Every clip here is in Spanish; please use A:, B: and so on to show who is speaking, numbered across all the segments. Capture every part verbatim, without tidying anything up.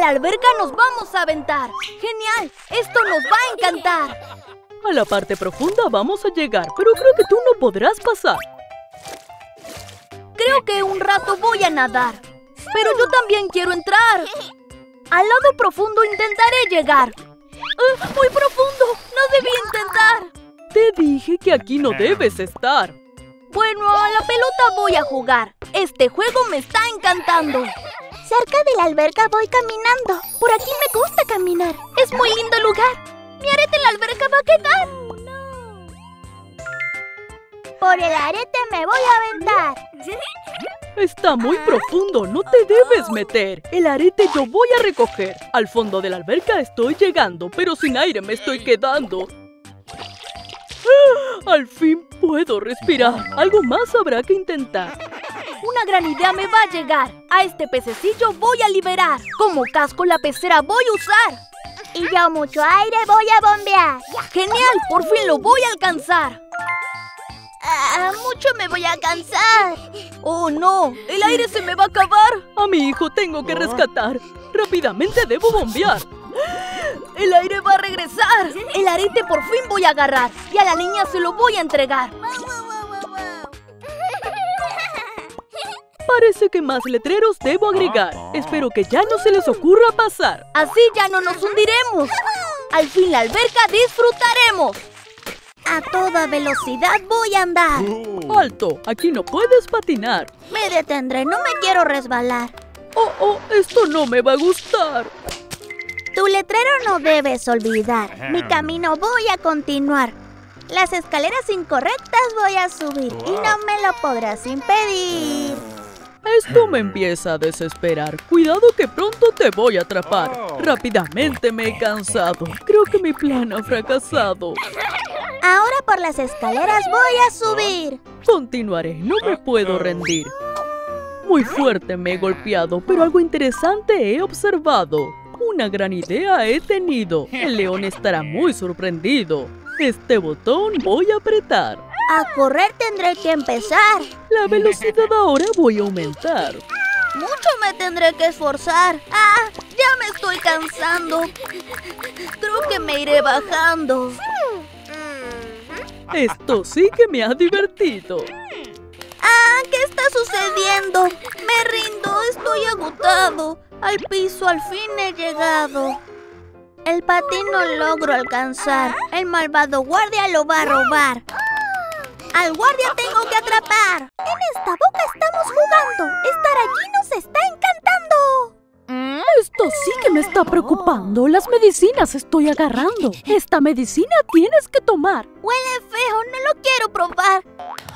A: la alberca nos vamos a aventar. ¡Genial! ¡Esto nos va a encantar!
B: A la parte profunda vamos a llegar, pero creo que tú no podrás pasar.
A: Creo que un rato voy a nadar. Pero yo también quiero entrar. Al lado profundo intentaré llegar. Uh, ¡Muy profundo! ¡No debí intentar!
B: Te dije que aquí no debes estar.
A: Bueno, a la pelota voy a jugar. Este juego me está encantando.
C: Cerca de la alberca voy caminando. Por aquí me gusta caminar.
A: Es muy lindo lugar. Mi arete en la alberca va a quedar.
C: Por el arete me voy a aventar.
B: Está muy profundo, no te debes meter. El arete yo voy a recoger. Al fondo de la alberca estoy llegando, pero sin aire me estoy quedando. ¡Ah! Al fin puedo respirar. Algo más habrá que intentar.
A: Una gran idea me va a llegar. A este pececillo voy a liberar. Como casco la pecera voy a usar.
C: Y yo mucho aire voy a bombear.
A: ¡Genial! ¡Por fin lo voy a alcanzar!
C: Ah, mucho me voy a cansar.
A: ¡Oh, no! ¡El aire se me va a acabar!
B: A mi hijo tengo que rescatar. Rápidamente debo bombear.
A: ¡El aire va a regresar! El arete por fin voy a agarrar. Y a la niña se lo voy a entregar.
B: Parece que más letreros debo agregar. Espero que ya no se les ocurra pasar.
A: Así ya no nos hundiremos. Al fin la alberca disfrutaremos.
C: A toda velocidad voy a andar.
B: ¡Alto! Aquí no puedes patinar.
C: Me detendré, no me quiero resbalar.
B: ¡Oh, oh! Esto no me va a gustar.
C: Tu letrero no debes olvidar. Mi camino voy a continuar. Las escaleras incorrectas voy a subir y no me lo podrás impedir.
B: Esto me empieza a desesperar. Cuidado que pronto te voy a atrapar. Rápidamente me he cansado. Creo que mi plan ha fracasado.
C: Ahora por las escaleras voy a subir.
B: Continuaré, no me puedo rendir. Muy fuerte me he golpeado, pero algo interesante he observado. Una gran idea he tenido. El león estará muy sorprendido. Este botón voy a apretar.
C: A correr tendré que empezar.
B: La velocidad ahora voy a aumentar.
A: Mucho me tendré que esforzar. ¡Ah! Ya me estoy cansando. Creo que me iré bajando.
B: Esto sí que me ha divertido.
A: ¡Ah! ¿Qué está sucediendo? Me rindo, estoy agotado. Al piso al fin he llegado. El patín no logro alcanzar. El malvado guardia lo va a robar. ¡Al guardia tengo que atrapar!
C: En esta boca estamos jugando. Estar allí nos está encantando.
B: Esto sí que me está preocupando. Las medicinas estoy agarrando. Esta medicina tienes que tomar.
A: Huele feo, no lo quiero probar.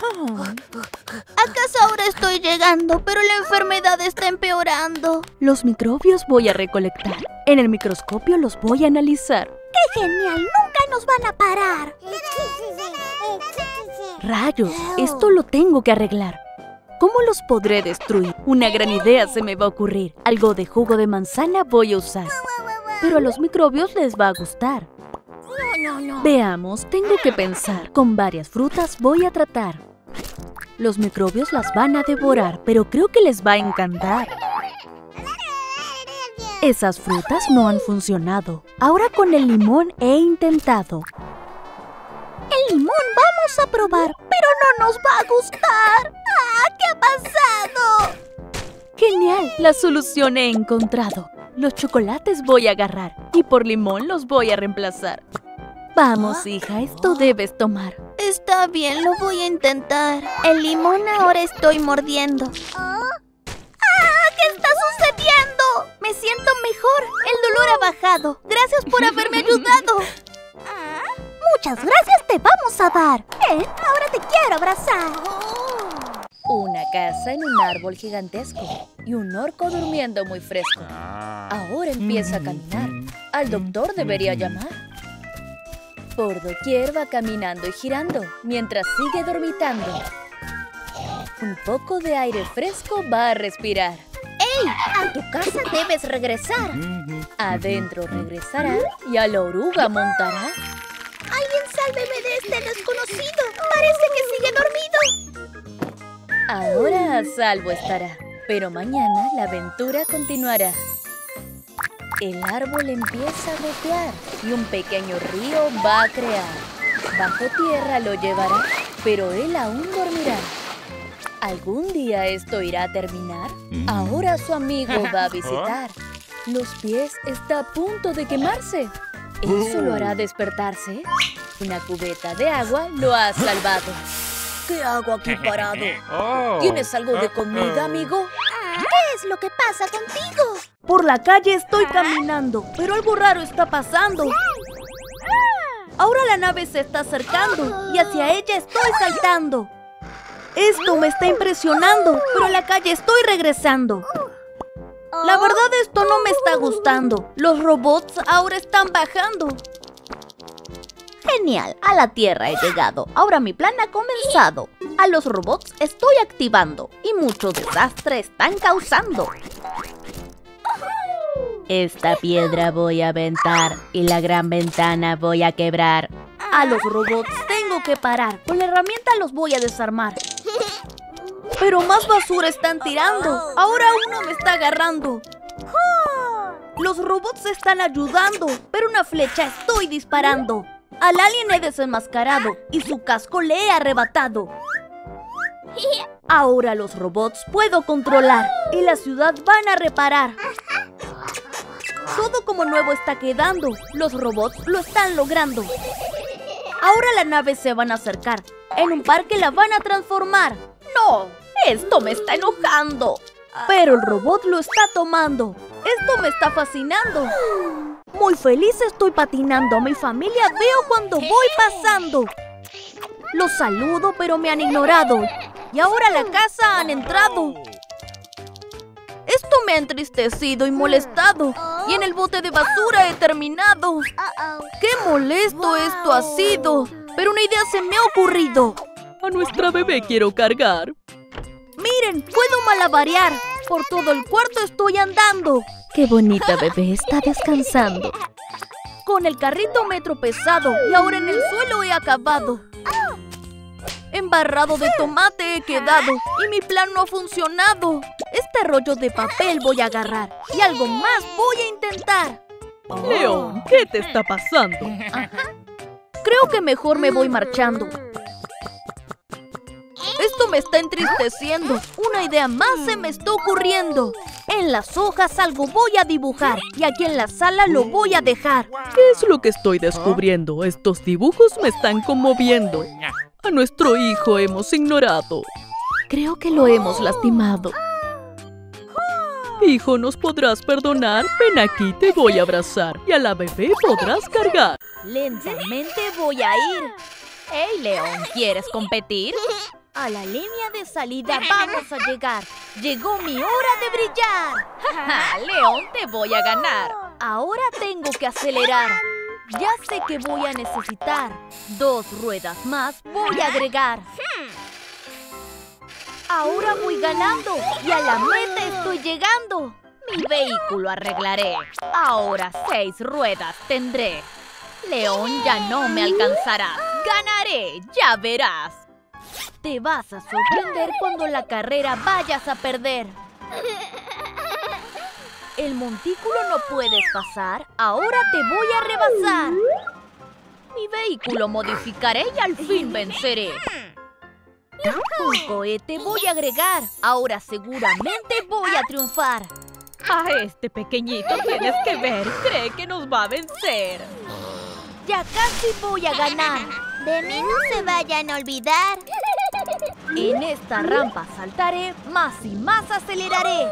A: ¿Acaso ahora estoy llegando, pero la enfermedad está empeorando?
B: Los microbios voy a recolectar. En el microscopio los voy a analizar.
C: ¡Qué genial! ¡Nunca nos van a parar!
B: Rayos, esto lo tengo que arreglar. ¿Cómo los podré destruir? Una gran idea se me va a ocurrir. Algo de jugo de manzana voy a usar. Pero a los microbios les va a gustar.
C: No, no, no.
B: Veamos, tengo que pensar. Con varias frutas voy a tratar. Los microbios las van a devorar, pero creo que les va a encantar. Esas frutas no han funcionado. Ahora con el limón he intentado.
C: El limón vamos a probar, pero no nos va a gustar. ¡Ah! ¿Qué ha pasado?
B: ¡Genial! La solución he encontrado. Los chocolates voy a agarrar y por limón los voy a reemplazar. Vamos, hija, esto debes tomar.
A: Está bien, lo voy a intentar. El limón ahora estoy mordiendo.
C: ¡Ah! ¿Qué está sucediendo?
A: Me siento mejor. El dolor ha bajado. Gracias por haberme ayudado.
C: Muchas gracias te vamos a dar. Eh, ahora te quiero abrazar.
D: Una casa en un árbol gigantesco y un orco durmiendo muy fresco. Ahora empieza a caminar. Al doctor debería llamar. Por doquier va caminando y girando mientras sigue dormitando. Un poco de aire fresco va a respirar.
A: ¡Ey! A tu casa debes regresar.
D: Adentro regresará y a la oruga montará.
A: ¡Alguien sálveme de este desconocido! ¡Parece que sigue dormido!
D: Ahora a salvo estará, pero mañana la aventura continuará. El árbol empieza a gotear y un pequeño río va a crear. Bajo tierra lo llevará, pero él aún dormirá. ¿Algún día esto irá a terminar? Ahora su amigo va a visitar. Los pies está a punto de quemarse. ¿Eso lo hará despertarse? Una cubeta de agua lo ha salvado. ¿Qué hago aquí parado? ¿Tienes algo de comida, amigo?
C: ¿Qué es lo que pasa contigo?
A: Por la calle estoy caminando, pero algo raro está pasando. Ahora la nave se está acercando y hacia ella estoy saltando. Esto me está impresionando, pero a la calle estoy regresando. La verdad, esto no me está gustando. Los robots ahora están bajando. Genial, a la Tierra he llegado. Ahora mi plan ha comenzado. A los robots estoy activando y mucho desastre están causando.
C: Esta piedra voy a aventar y la gran ventana voy a quebrar.
A: A los robots tengo que parar. Con la herramienta los voy a desarmar. Pero más basura están tirando. Ahora uno me está agarrando. Los robots están ayudando, pero una flecha estoy disparando. Al alien he desenmascarado y su casco le he arrebatado. Ahora los robots puedo controlar y la ciudad van a reparar. Todo como nuevo está quedando. Los robots lo están logrando. Ahora la nave se van a acercar. En un parque la van a transformar. ¡No! ¡Esto me está enojando! Pero el robot lo está tomando. ¡Esto me está fascinando! Muy feliz estoy patinando. A mi familia veo cuando voy pasando. Los saludo, pero me han ignorado. Y ahora a la casa han entrado. Esto me ha entristecido y molestado. Y en el bote de basura he terminado. ¡Qué molesto esto ha sido! Pero una idea se me ha ocurrido.
B: A nuestra bebé quiero cargar.
A: Miren, puedo malabarear. Por todo el cuarto estoy andando.
C: Qué bonita bebé está descansando.
A: Con el carrito me he tropezado y ahora en el suelo he acabado. Embarrado de tomate he quedado y mi plan no ha funcionado. Este rollo de papel voy a agarrar y algo más voy a intentar.
B: León, ¿qué te está pasando?
A: Creo que mejor me voy marchando. Esto me está entristeciendo. Una idea más se me está ocurriendo. En las hojas algo voy a dibujar y aquí en la sala lo voy a dejar.
B: ¿Qué es lo que estoy descubriendo? Estos dibujos me están conmoviendo. A nuestro hijo hemos ignorado.
A: Creo que lo hemos lastimado.
B: Hijo, ¿nos podrás perdonar? Ven aquí, te voy a abrazar y a la bebé podrás cargar.
A: Lentamente voy a ir.
D: ¡Hey, León! ¿Quieres competir?
A: A la línea de salida vamos a llegar. Llegó mi hora de brillar.
D: ¡Ja, León, te voy a ganar!
A: Ahora tengo que acelerar. Ya sé que voy a necesitar. Dos ruedas más voy a agregar. Ahora voy ganando y a la meta estoy llegando.
D: Mi vehículo arreglaré. Ahora seis ruedas tendré. León, ya no me alcanzarás. Ganaré, ya verás.
A: Te vas a sorprender cuando la carrera vayas a perder. El montículo no puedes pasar. Ahora te voy a rebasar.
D: Mi vehículo modificaré y al fin venceré.
A: Un cohete voy a agregar. Ahora seguramente voy a triunfar.
D: A este pequeñito tienes que ver. Cree que nos va a vencer.
A: Ya casi voy a ganar.
C: De mí no se vayan a olvidar.
A: En esta rampa saltaré, más y más aceleraré.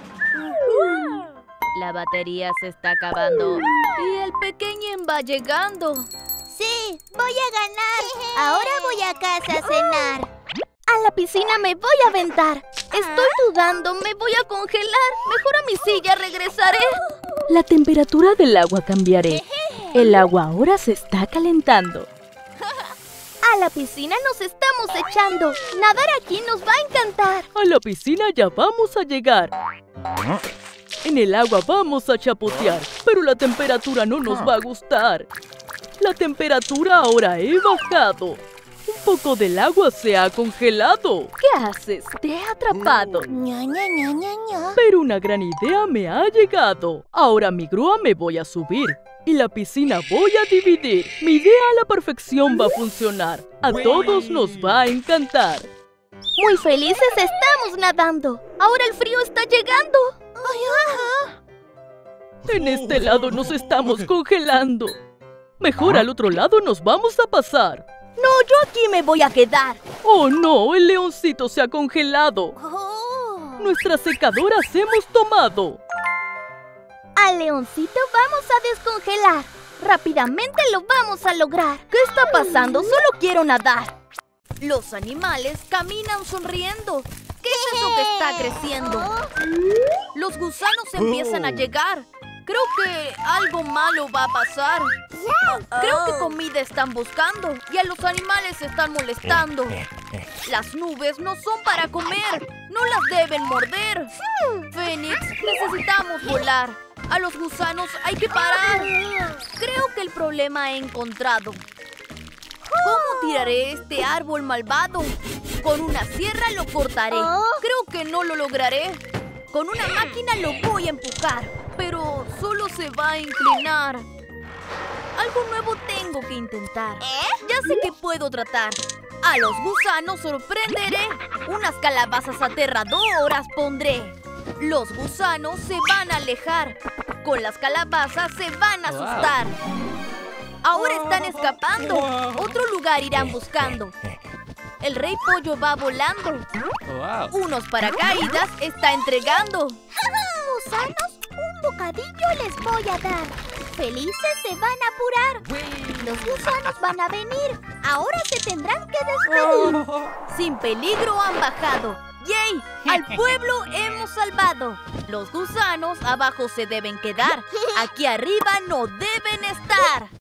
D: La batería se está acabando.
A: Y el pequeñín va llegando.
C: Sí, voy a ganar. Ahora voy a casa a cenar.
A: A la piscina me voy a aventar. Estoy dudando, me voy a congelar. Mejor a mi silla regresaré.
B: La temperatura del agua cambiaré. El agua ahora se está calentando.
A: A la piscina nos estamos echando. Nadar aquí nos va a encantar.
B: A la piscina ya vamos a llegar. En el agua vamos a chapotear, pero la temperatura no nos va a gustar. La temperatura ahora he bajado. Un poco del agua se ha congelado. ¿Qué haces? Te he atrapado.
C: Ña, Ña, Ña, Ña, Ña.
B: Pero una gran idea me ha llegado. Ahora mi grúa me voy a subir y la piscina voy a dividir. Mi idea a la perfección va a funcionar. A todos nos va a encantar.
A: Muy felices estamos nadando. Ahora el frío está llegando.
B: En este lado nos estamos congelando. Mejor al otro lado nos vamos a pasar.
A: No, yo aquí me voy a quedar.
B: ¡Oh no! El leoncito se ha congelado. Nuestras secadoras hemos tomado.
A: Al leoncito vamos a descongelar. Rápidamente lo vamos a lograr. ¿Qué está pasando? Solo quiero nadar. Los animales caminan sonriendo. ¿Qué es eso que está creciendo? Los gusanos empiezan a llegar. Creo que algo malo va a pasar. Creo que comida están buscando y a los animales están molestando. Las nubes no son para comer. No las deben morder. Fénix, necesitamos volar. A los gusanos hay que parar. Creo que el problema he encontrado. ¿Cómo tiraré este árbol malvado? Con una sierra lo cortaré. Creo que no lo lograré. Con una máquina lo voy a empujar, pero solo se va a inclinar. Algo nuevo tengo que intentar. Ya sé que puedo tratar. A los gusanos sorprenderé. Unas calabazas aterradoras pondré. Los gusanos se van a alejar. Con las calabazas se van a asustar. Ahora están escapando. Otro lugar irán buscando. El rey pollo va volando. Unos paracaídas está entregando.
C: Gusanos, un bocadillo les voy a dar. Felices se van a apurar. Los gusanos van a venir. Ahora se tendrán que despedir.
A: Sin peligro han bajado. ¡Yay! ¡Al pueblo hemos salvado! Los gusanos abajo se deben quedar. Aquí arriba no deben estar.